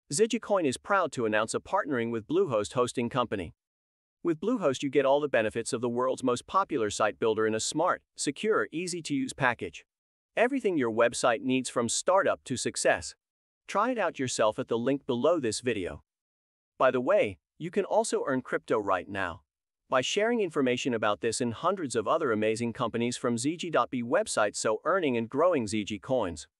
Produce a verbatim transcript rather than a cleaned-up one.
Zigi is proud to announce a partnering with Bluehost hosting company. With Bluehost you get all the benefits of the world's most popular site builder in a smart, secure, easy-to-use package. Everything your website needs from startup to success. Try it out yourself at the link below this video. By the way, you can also earn crypto right now by sharing information about this and hundreds of other amazing companies from Zigi dot B website, so earning and growing Zigi coins.